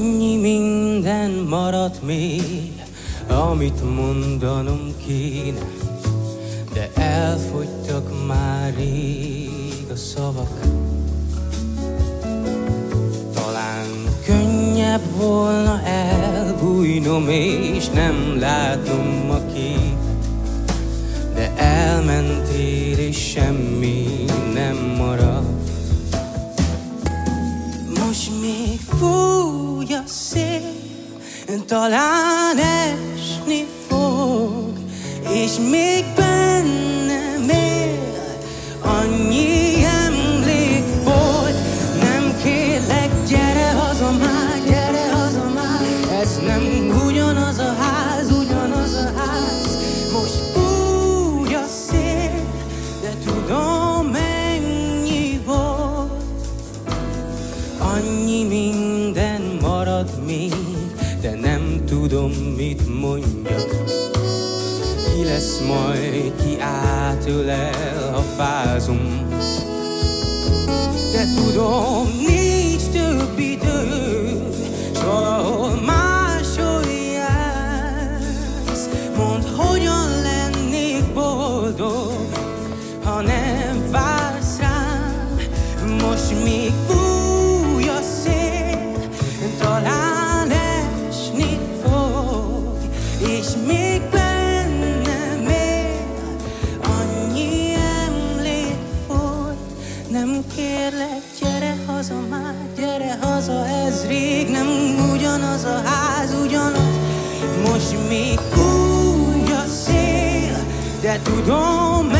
Annyi minden maradt még, amit mondanom kéne, de elfogytak már rég a szavak. Talán könnyebb volna elbújnom és nem látnom a képet, de elmentél és semmi nem maradt. Most még fúj a szél, talán esni fog, és még bennem él annyi emlék volt. Nem kérlek, gyere haza már, gyere haza már, ez nem ugyanaz a ház, ugyanaz a ház. Most fúj a szél, de tudom, ennyi volt. Annyi minden marad még, de nem tudom, mit mondjak. Ki lesz majd, ki átölel, ha fázom. De tudom, nincs több idő, s valahol máshol jársz. Mondd, hogyan lennék boldog, ha nem vársz rám. Most még fúj a szél, talán esni fog, és még bennem él annyi emlék volt. Nem kérlek, gyere haza már, gyere haza, ez rég nem ugyanaz a ház, ugyanaz. Most még fúj a szél, de tudom,